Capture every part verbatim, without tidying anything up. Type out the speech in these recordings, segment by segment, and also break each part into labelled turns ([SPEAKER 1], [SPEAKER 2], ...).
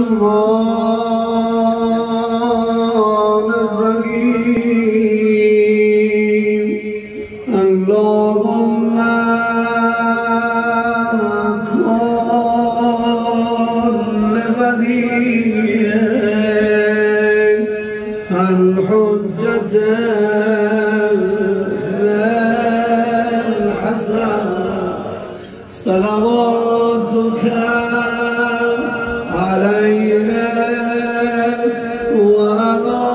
[SPEAKER 1] الرحمن الرحيم اللهم كن لوليك الحجة الحسن صلواتك علينا وعلى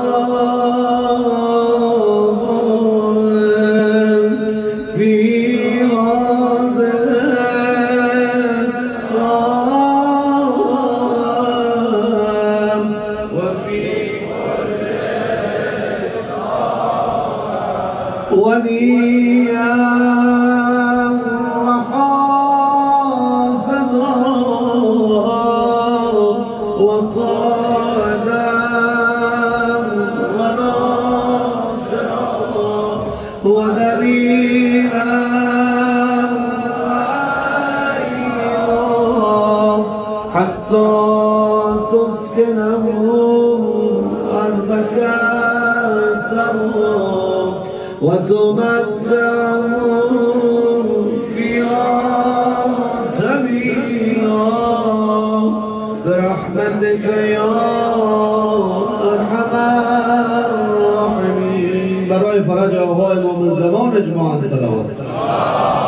[SPEAKER 1] في هذا الصام وفي كل صام وليا وقادا وناصرا ودليلا وعينا حتى تسكنه أرضك ترضى وتمتعه بها جميلا برحمتك يا ارحم الراحمین. برای فرج آقای امام زمان اجماعاً صلوات.